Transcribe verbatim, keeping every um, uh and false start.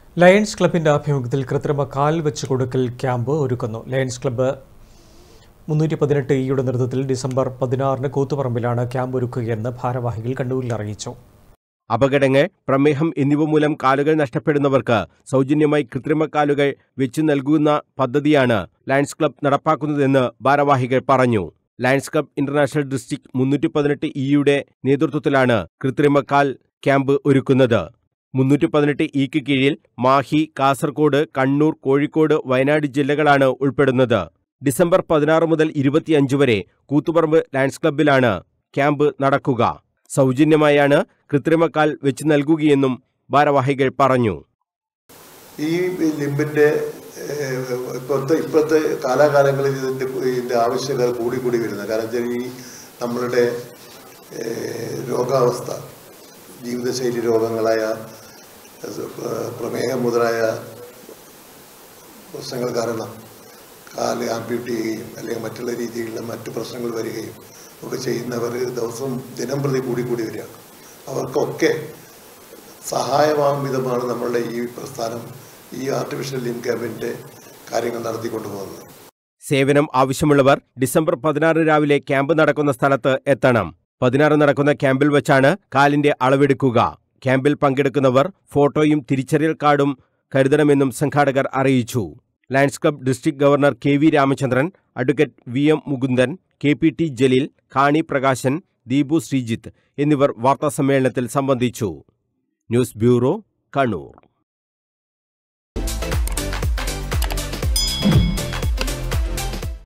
Lions ക്ലബിന്റെ ആഭിമുഖ്യത്തിൽ കൃത്രിമ കാൽ വെച്ച് കൊടുക്കൽ ക്യാമ്പ് ഒരുക്കുന്നു. ലയൺസ് ക്ലബ്ബ് മുന്നൂറ്റി പതിനെട്ട് ഇയുടെ നേതൃത്വത്തിൽ ഡിസംബർ പതിനാറിന് കൂത്തുപറമ്പിലാണ് ക്യാമ്പ് ഒരുക്കുകയെന്ന് ഭാരവാഹികൾ കണ്ണൂരിൽ അറിയിച്ചു. അപകടങ്ങൾ, പ്രമേഹം എന്നിവ മൂലം കാലുകൾ നഷ്ടപ്പെടുന്നവർക്ക് സൗജന്യമായി കൃത്രിമ കാലുകൾ വെച്ചു നൽകുന്ന പദ്ധതിയാണ് ലയൺസ് ക്ലബ്ബ് നടപ്പാക്കുന്നതെന്ന് ഭാരവാഹികൾ പറഞ്ഞു. ലയൺസ് ക്ലബ്ബ് ഇന്റർനാഷണൽ ഡിസ്ട്രിക്ട് മുന്നൂറ്റി പതിനെട്ട് ഇയുടെ നേതൃത്വത്തിലാണ് കൃത്രിമ കാൽ ക്യാമ്പ് ഒരുക്കുന്നത്. മുന്നൂറ്റി പതിനെട്ട് ഇക്ക് കീഴിൽ മാഹി, കാസർഗോഡ്, കണ്ണൂർ, കോഴിക്കോട്, വയനാട് ജില്ലകളാണ് ഉൾപ്പെടുന്നത്. ഡിസംബർ പതിനാറ് മുതൽ ഇരുപത്തിയഞ്ച് വരെ കൂത്തുപറമ്പ് ലയൺസ് ക്ലബ്ബിലാണ് ക്യാമ്പ് നടക്കുക. സൗജന്യമായാണ് കൃത്രിമക്കാൽ വെച്ച് നൽകുകയെന്നും ഭാരവാഹികൾ പറഞ്ഞു. ഈ ലിംബിന്റെ ഇപ്പോഴത്തെ ഇപ്പോഴത്തെ കാലാകാലങ്ങളിൽ ഇതിൻ്റെ ഇതിൻ്റെ ആവശ്യകത കൂടി കൂടി വരുന്നത് കാരണം ഈ നമ്മളുടെ രോഗാവസ്ഥ, ജീവിതശൈലി രോഗങ്ങളായ പ്രമേഹം മുതലായ പ്രശ്നങ്ങൾ കാരണം കാല് ആംപ്യൂട്ട് ചെയ്യുകയും അല്ലെങ്കിൽ മറ്റുള്ള രീതിയിലുള്ള മറ്റു പ്രശ്നങ്ങൾ വരികയും ഒക്കെ ചെയ്യുന്നവർ ദിവസം ദിനം പ്രതി കൂടി കൂടി വരികയാണ്. അവർക്കൊക്കെ സഹായമാകും വിധമാണ് നമ്മളുടെ ഈ പ്രസ്ഥാനം ഈ ആർട്ടിഫിഷ്യൽ ലിംബ് ക്യാമ്പിൻ്റെ കാര്യങ്ങൾ നടത്തിക്കൊണ്ടുപോകുന്നത്. സേവനം ആവശ്യമുള്ളവർ ഡിസംബർ പതിനാറ് രാവിലെ ക്യാമ്പ് നടക്കുന്ന സ്ഥലത്ത് എത്തണം. പതിനാറ് നടക്കുന്ന ക്യാമ്പിൽ വച്ചാണ് കാലിന്റെ അളവെടുക്കുക. ക്യാമ്പിൽ പങ്കെടുക്കുന്നവർ ഫോട്ടോയും തിരിച്ചറിയൽ കാർഡും കരുതണമെന്നും സംഘാടകർ അറിയിച്ചു. Lions Club district governor K V Ramachandran, advocate V M Mukundan, K P T Jaleel, Kani Prakashan, Deepu Sreejith എന്നിവർ വാർത്താസമ്മേളനത്തിൽ സംബന്ധിച്ചു. News bureau, Kannur.